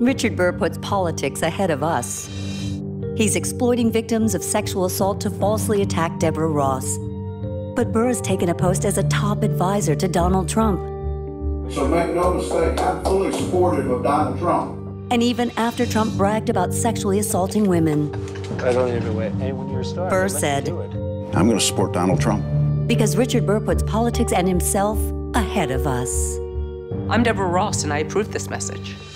Richard Burr puts politics ahead of us. He's exploiting victims of sexual assault to falsely attack Deborah Ross. But Burr has taken a post as a top advisor to Donald Trump. So make no mistake, I'm fully supportive of Donald Trump. And even after Trump bragged about sexually assaulting women, I don't even wait. Anyone you're a star. Burr said, I'm going to support Donald Trump. Because Richard Burr puts politics and himself ahead of us. I'm Deborah Ross, and I approve this message.